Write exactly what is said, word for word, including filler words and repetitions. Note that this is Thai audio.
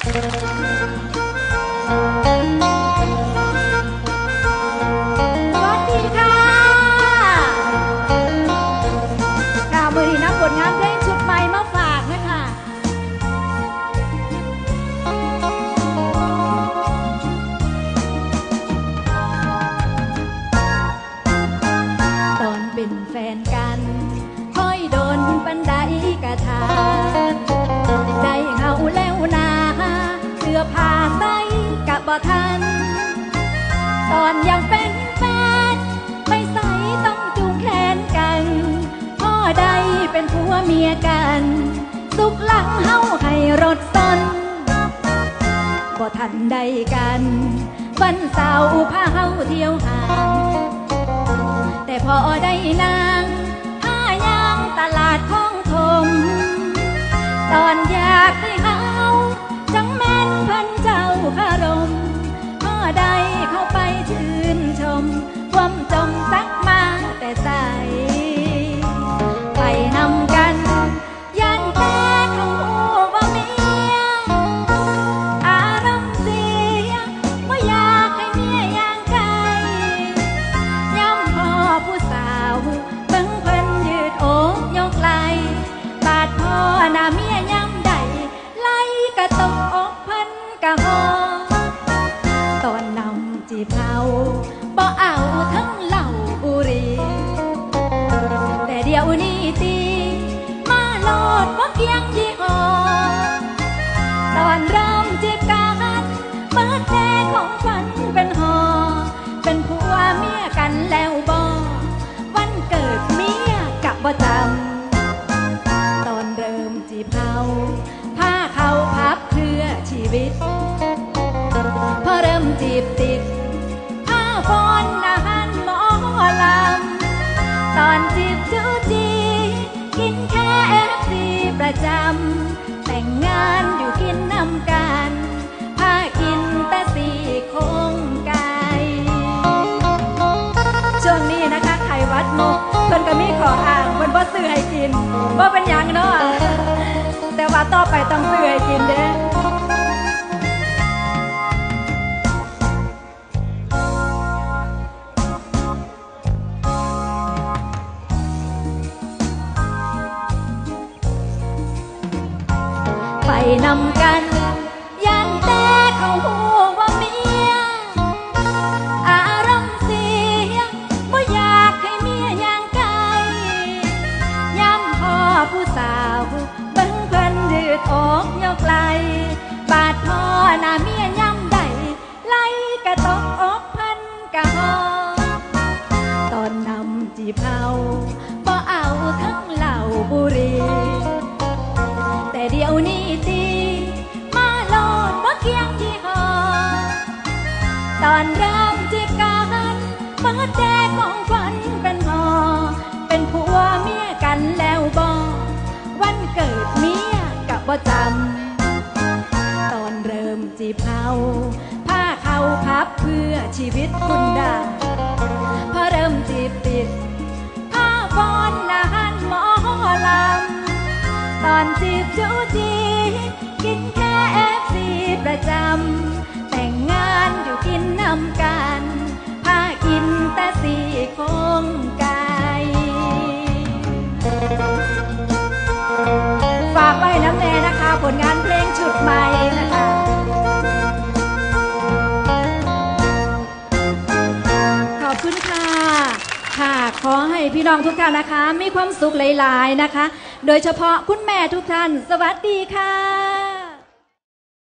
วัสดีค่ะค่ะมือนี้นับผลงานเพลงชุดใหม่มาฝากนะคะตอนเป็นแฟนกันค่อยโดนปันไดกระทาได้เฮาแล้วนาเสื้อผ้าใส่กะบ่ทันตอนยังเป็นแฟนไปใส่ต้องจูงแขนกันพ่อได้เป็นผัวเมียกันสุขหลังเฮาให้รถซนบ่ทันได้กันวันเสาร์พาเฮาเที่ยวห้างแต่พอได้นางผ้ายางตลาดคลองถมตอนอยากให้เฮาจังแม่นเพิ่นเจ้าคารมพ่อได้เข้าไปชื่นชมความจมซักมาแต่ใสไปนำกันยันแต่เขาหูว่าเมียอารมณ์เสียว่าอยากให้เมียย่างไกลย้ำพ่อผู้สาวเบิ่งเพิ่นยืดอกยกไหลบาดพ่อหน้าเมียย้ำใดไหลกะตกอกเพิ่นกะหอตอนนำจีบเฮาบ่เอาทั้งเหล้าบุหรี่แต่เดี๋ยวนี้ตีมาโลดบ่เกียงยี่ห้อตอนเริ่มจีบกันเปิดแท้ของขวัญเป็นหอเป็นผัวเมียกันแล้วบ่วันเกิดเมียกะบ่จำตอนเริ่มจีบเฮาพาเขาพับเพื่อชีวิตพอเริ่มจีบติดผ้าฟอนอาหารหมอลำตอนจีบจูจีกินแค่เอฟซีประจำแต่งงานอยู่กินน้ำกันพากินแต่สี่โครงไก่ช่วงนี้นะคะไขวัดมุกเพิ่นก็มีขออ่างเพิ่นบ่ซื้อให้กินบ่เป็นหยังเนาะแต่ว่าต่อไปต้องซื้อให้กินเด้ไปนำกันยันแต่เขาหูว่าเมียอารมณ์เสียบ่อยากให้เมียย่างไกลย้ำพ่อผู้สาวเบิ่งเพิ่นยืดอกยกไหลบาดพ่อหน้าเมียย้ำใดไหลกะตกอกเพิ่นกะหอตอนนำจีบเฮาบ่เอาทั้งเหล้าบุหรี่แต่เดี๋ยวนี้ตีมาโลดบ่เกียงยี่ห้อตอนเริ่มจีบกันเปิดแจกของขวัญเป็นหอเป็นผัวเมียกันแล้วบ่วันเกิดเมียกะบ่จำตอนเริ่มจีบเฮาพาเขาพับเพื่อชีวิตคุณดาพอเริ่มจีบติดผ้าฟอนอาหารหมอลำตอนจีบจูจีกินแค่เอฟซีประจำแต่งงานอยู่กินน้ำกันพากินแต่สี่โครงไก่ฝากไว้น้ำแน่นะคะผลงานเพลงชุดใหม่นะคะขอบคุณค่ะค่ะขอให้พี่น้องทุกท่านนะคะมีความสุขหลายๆนะคะโดยเฉพาะคุณแม่ทุกท่านสวัสดีค่ะ